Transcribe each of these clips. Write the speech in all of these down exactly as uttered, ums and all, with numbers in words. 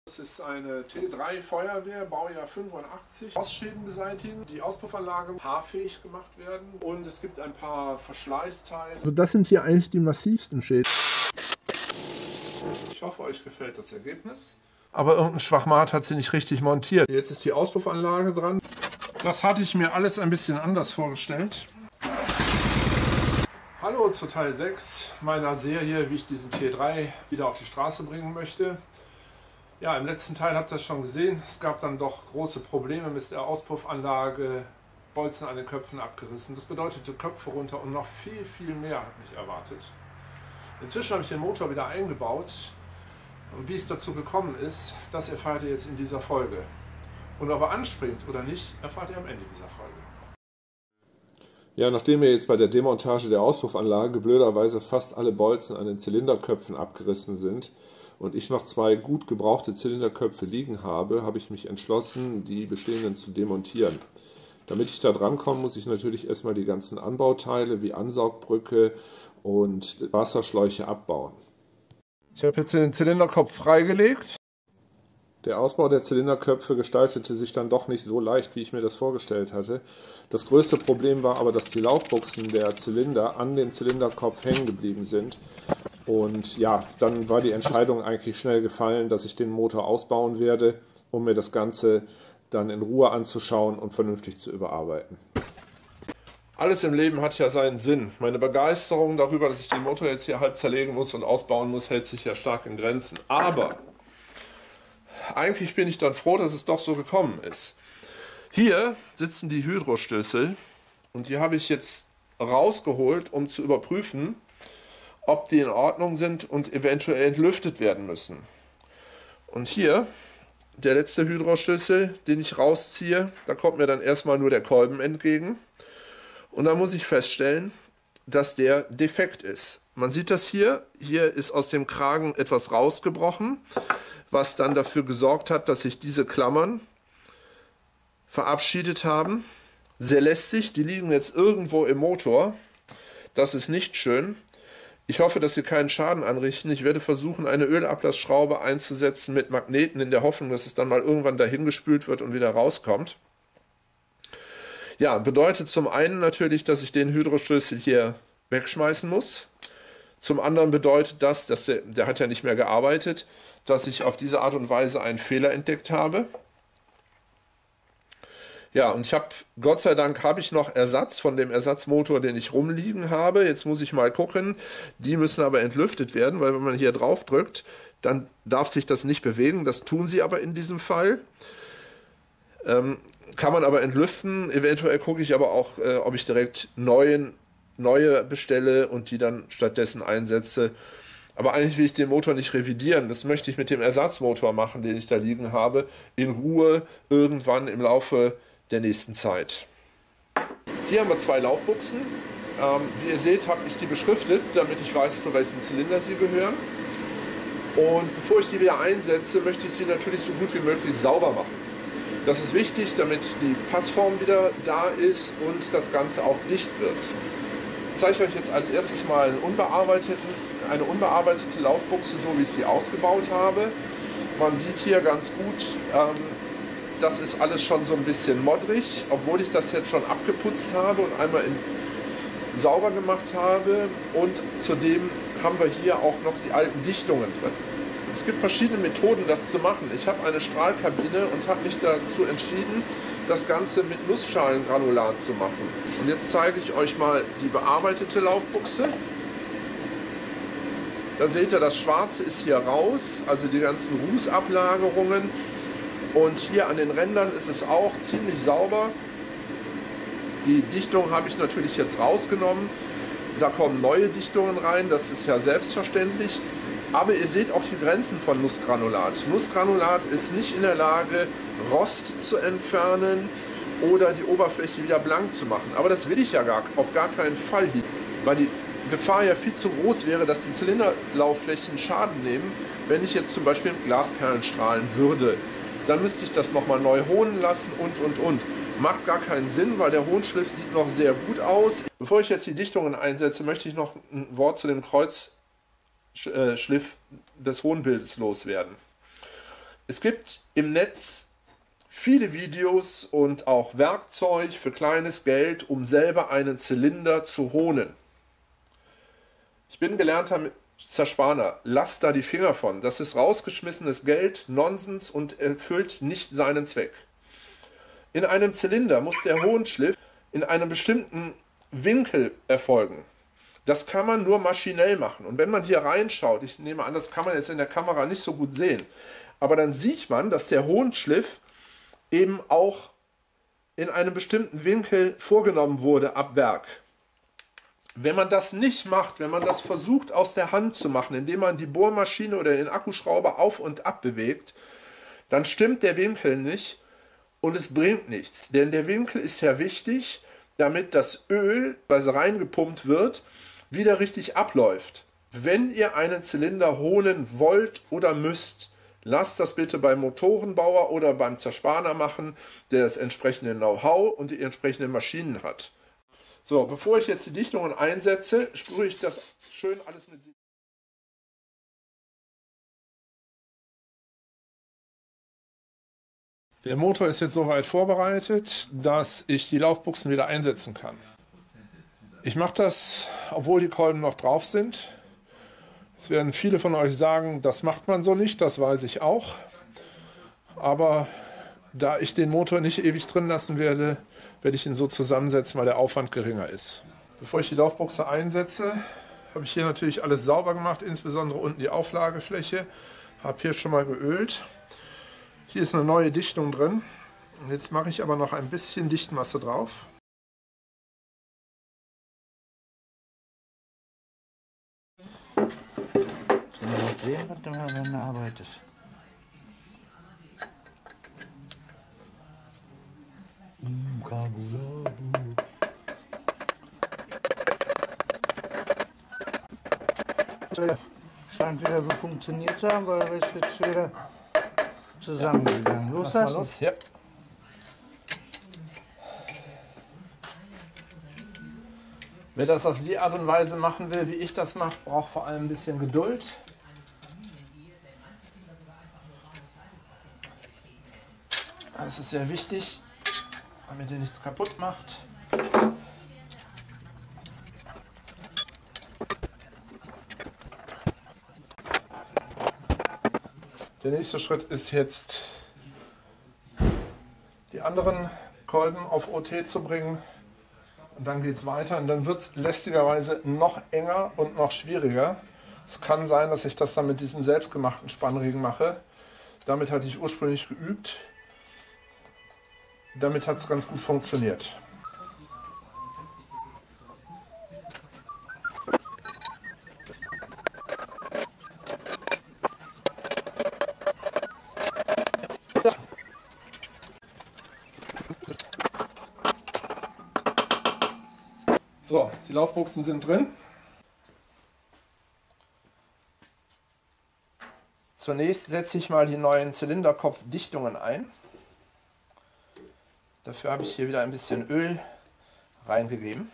Das ist eine T drei Feuerwehr, Baujahr fünfundachtzig. Rostschäden beseitigen, die Auspuffanlage fahrfähig gemacht werden und es gibt ein paar Verschleißteile. Also das sind hier eigentlich die massivsten Schäden. Ich hoffe, euch gefällt das Ergebnis. Aber irgendein Schwachmat hat sie nicht richtig montiert. Jetzt ist die Auspuffanlage dran. Das hatte ich mir alles ein bisschen anders vorgestellt. Hallo zu Teil sechs meiner Serie, wie ich diesen T drei wieder auf die Straße bringen möchte. Ja, im letzten Teil habt ihr es schon gesehen, es gab dann doch große Probleme mit der Auspuffanlage, Bolzen an den Köpfen abgerissen. Das bedeutete Köpfe runter und noch viel, viel mehr hat mich erwartet. Inzwischen habe ich den Motor wieder eingebaut und wie es dazu gekommen ist, das erfahrt ihr jetzt in dieser Folge. Und ob er anspringt oder nicht, erfahrt ihr am Ende dieser Folge. Ja, nachdem mir jetzt bei der Demontage der Auspuffanlage blöderweise fast alle Bolzen an den Zylinderköpfen abgerissen sind, und ich noch zwei gut gebrauchte Zylinderköpfe liegen habe, habe ich mich entschlossen, die bestehenden zu demontieren. Damit ich da drankomme, muss ich natürlich erstmal die ganzen Anbauteile wie Ansaugbrücke und Wasserschläuche abbauen. Ich habe jetzt den Zylinderkopf freigelegt. Der Ausbau der Zylinderköpfe gestaltete sich dann doch nicht so leicht, wie ich mir das vorgestellt hatte. Das größte Problem war aber, dass die Laufbuchsen der Zylinder an dem Zylinderkopf hängen geblieben sind. Und ja, dann war die Entscheidung eigentlich schnell gefallen, dass ich den Motor ausbauen werde, um mir das Ganze dann in Ruhe anzuschauen und vernünftig zu überarbeiten. Alles im Leben hat ja seinen Sinn. Meine Begeisterung darüber, dass ich den Motor jetzt hier halb zerlegen muss und ausbauen muss, hält sich ja stark in Grenzen. Aber eigentlich bin ich dann froh, dass es doch so gekommen ist. Hier sitzen die Hydrostößel und die habe ich jetzt rausgeholt, um zu überprüfen, ob die in Ordnung sind und eventuell entlüftet werden müssen. Und hier, der letzte Hydroschlüssel, den ich rausziehe, da kommt mir dann erstmal nur der Kolben entgegen. Und da muss ich feststellen, dass der defekt ist. Man sieht das hier, hier ist aus dem Kragen etwas rausgebrochen, was dann dafür gesorgt hat, dass sich diese Klammern verabschiedet haben. Sehr lästig, die liegen jetzt irgendwo im Motor. Das ist nicht schön. Ich hoffe, dass sie keinen Schaden anrichten. Ich werde versuchen, eine Ölablassschraube einzusetzen mit Magneten, in der Hoffnung, dass es dann mal irgendwann dahin gespült wird und wieder rauskommt. Ja, bedeutet zum einen natürlich, dass ich den Hydroschlüssel hier wegschmeißen muss. Zum anderen bedeutet das, dass der, der hat ja nicht mehr gearbeitet, dass ich auf diese Art und Weise einen Fehler entdeckt habe. Ja, und ich habe, Gott sei Dank, habe ich noch Ersatz von dem Ersatzmotor, den ich rumliegen habe. Jetzt muss ich mal gucken. Die müssen aber entlüftet werden, weil wenn man hier drauf drückt, dann darf sich das nicht bewegen. Das tun sie aber in diesem Fall. Ähm, kann man aber entlüften. Eventuell gucke ich aber auch, äh, ob ich direkt neuen, neue bestelle und die dann stattdessen einsetze. Aber eigentlich will ich den Motor nicht revidieren. Das möchte ich mit dem Ersatzmotor machen, den ich da liegen habe, in Ruhe irgendwann im Laufe der nächsten Zeit. Hier haben wir zwei Laufbuchsen. Ähm, wie ihr seht, habe ich die beschriftet, damit ich weiß, zu welchem Zylinder sie gehören. Und bevor ich die wieder einsetze, möchte ich sie natürlich so gut wie möglich sauber machen. Das ist wichtig, damit die Passform wieder da ist und das Ganze auch dicht wird. Ich zeige euch jetzt als erstes mal einen unbearbeiteten, eine unbearbeitete Laufbuchse, so wie ich sie ausgebaut habe. Man sieht hier ganz gut, ähm, das ist alles schon so ein bisschen modrig, obwohl ich das jetzt schon abgeputzt habe und einmal in sauber gemacht habe. Und zudem haben wir hier auch noch die alten Dichtungen drin. Es gibt verschiedene Methoden, das zu machen. Ich habe eine Strahlkabine und habe mich dazu entschieden, das Ganze mit Nussschalengranulat zu machen. Und jetzt zeige ich euch mal die bearbeitete Laufbuchse. Da seht ihr, das Schwarze ist hier raus, also die ganzen Rußablagerungen. Und hier an den Rändern ist es auch ziemlich sauber. Die Dichtung habe ich natürlich jetzt rausgenommen. Da kommen neue Dichtungen rein, das ist ja selbstverständlich. Aber ihr seht auch die Grenzen von Nussgranulat. Nussgranulat ist nicht in der Lage, Rost zu entfernen oder die Oberfläche wieder blank zu machen. Aber das will ich ja gar, auf gar keinen Fall, weil die Gefahr ja viel zu groß wäre, dass die Zylinderlaufflächen Schaden nehmen, wenn ich jetzt zum Beispiel mit Glasperlen strahlen würde. Dann müsste ich das nochmal neu hohnen lassen und, und, und. Macht gar keinen Sinn, weil der Hohnschliff sieht noch sehr gut aus. Bevor ich jetzt die Dichtungen einsetze, möchte ich noch ein Wort zu dem Kreuzschliff des Hohnbildes loswerden. Es gibt im Netz viele Videos und auch Werkzeug für kleines Geld, um selber einen Zylinder zu honen. Ich bin gelernter Zerspaner. Lasst da die Finger von. Das ist rausgeschmissenes Geld, Nonsens und erfüllt nicht seinen Zweck. In einem Zylinder muss der Hohnschliff in einem bestimmten Winkel erfolgen. Das kann man nur maschinell machen. Und wenn man hier reinschaut, ich nehme an, das kann man jetzt in der Kamera nicht so gut sehen, aber dann sieht man, dass der Hohnschliff eben auch in einem bestimmten Winkel vorgenommen wurde ab Werk. Wenn man das nicht macht, wenn man das versucht aus der Hand zu machen, indem man die Bohrmaschine oder den Akkuschrauber auf und ab bewegt, dann stimmt der Winkel nicht und es bringt nichts. Denn der Winkel ist ja wichtig, damit das Öl, was reingepumpt wird, wieder richtig abläuft. Wenn ihr einen Zylinder holen wollt oder müsst, lasst das bitte beim Motorenbauer oder beim Zerspaner machen, der das entsprechende Know-how und die entsprechenden Maschinen hat. So, bevor ich jetzt die Dichtungen einsetze, sprühe ich das schön alles mit Silikon. Der Motor ist jetzt soweit vorbereitet, dass ich die Laufbuchsen wieder einsetzen kann. Ich mache das, obwohl die Kolben noch drauf sind. Es werden viele von euch sagen, das macht man so nicht, das weiß ich auch. Aber da ich den Motor nicht ewig drin lassen werde, werde ich ihn so zusammensetzen, weil der Aufwand geringer ist. Bevor ich die Laufbuchse einsetze, habe ich hier natürlich alles sauber gemacht, insbesondere unten die Auflagefläche. Habe hier schon mal geölt. Hier ist eine neue Dichtung drin. Und jetzt mache ich aber noch ein bisschen Dichtmasse drauf. Mal sehen, was du mal wenn du arbeitest. Mm, Kabulabu. Scheint wieder so funktioniert zu haben, weil es jetzt wieder zusammengegangen. Los, Lass mal los. Ja. Wer das auf die Art und Weise machen will, wie ich das mache, braucht vor allem ein bisschen Geduld. Das ist sehr wichtig, damit ihr nichts kaputt macht. Der nächste Schritt ist jetzt, die anderen Kolben auf O T zu bringen. Und dann geht es weiter und dann wird es lästigerweise noch enger und noch schwieriger. Es kann sein, dass ich das dann mit diesem selbstgemachten Spannriemen mache. Damit hatte ich ursprünglich geübt. Damit hat es ganz gut funktioniert. So, die Laufbuchsen sind drin. Zunächst setze ich mal die neuen Zylinderkopfdichtungen ein. Dafür habe ich hier wieder ein bisschen Öl reingegeben.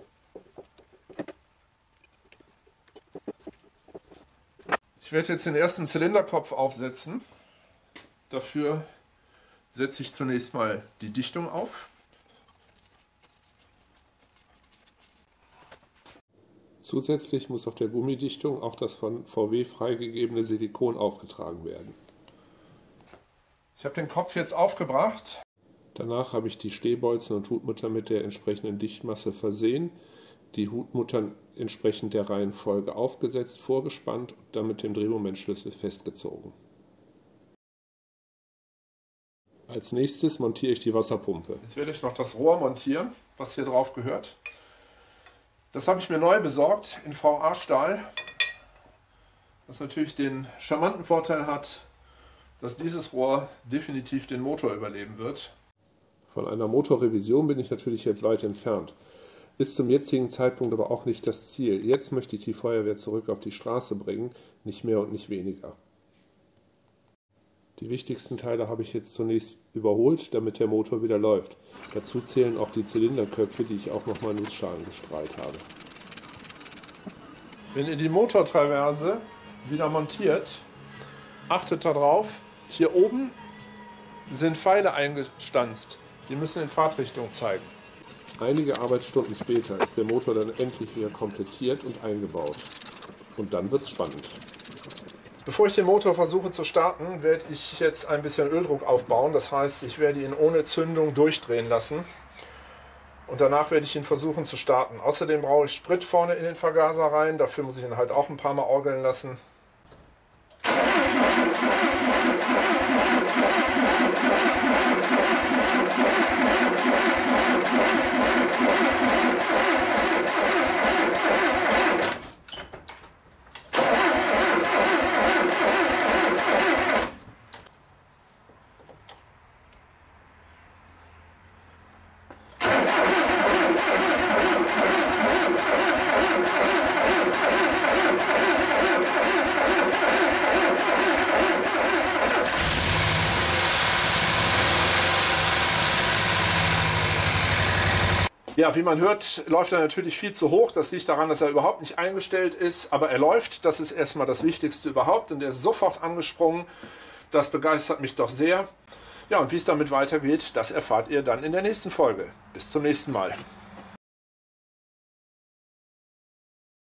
Ich werde jetzt den ersten Zylinderkopf aufsetzen. Dafür setze ich zunächst mal die Dichtung auf. Zusätzlich muss auf der Gummidichtung auch das von V W freigegebene Silikon aufgetragen werden. Ich habe den Kopf jetzt aufgebracht. Danach habe ich die Stehbolzen und Hutmutter mit der entsprechenden Dichtmasse versehen, die Hutmuttern entsprechend der Reihenfolge aufgesetzt, vorgespannt und dann mit dem Drehmomentschlüssel festgezogen. Als nächstes montiere ich die Wasserpumpe. Jetzt werde ich noch das Rohr montieren, was hier drauf gehört. Das habe ich mir neu besorgt in V A-Stahl, was natürlich den charmanten Vorteil hat, dass dieses Rohr definitiv den Motor überleben wird. Von einer Motorrevision bin ich natürlich jetzt weit entfernt. Ist zum jetzigen Zeitpunkt aber auch nicht das Ziel. Jetzt möchte ich die Feuerwehr zurück auf die Straße bringen, nicht mehr und nicht weniger. Die wichtigsten Teile habe ich jetzt zunächst überholt, damit der Motor wieder läuft. Dazu zählen auch die Zylinderköpfe, die ich auch nochmal Nussschalen gestrahlt habe. Wenn ihr die Motortraverse wieder montiert, achtet darauf, Hier oben sind Pfeile eingestanzt, die müssen in Fahrtrichtung zeigen. Einige Arbeitsstunden später ist der Motor dann endlich wieder komplettiert und eingebaut. Und dann wird's spannend. Bevor ich den Motor versuche zu starten, werde ich jetzt ein bisschen Öldruck aufbauen. Das heißt, ich werde ihn ohne Zündung durchdrehen lassen. Und danach werde ich ihn versuchen zu starten. Außerdem brauche ich Sprit vorne in den Vergaser rein. Dafür muss ich ihn halt auch ein paar Mal orgeln lassen. Ja, wie man hört, läuft er natürlich viel zu hoch. Das liegt daran, dass er überhaupt nicht eingestellt ist. Aber er läuft, das ist erstmal das Wichtigste überhaupt. Und er ist sofort angesprungen. Das begeistert mich doch sehr. Ja, und wie es damit weitergeht, das erfahrt ihr dann in der nächsten Folge. Bis zum nächsten Mal.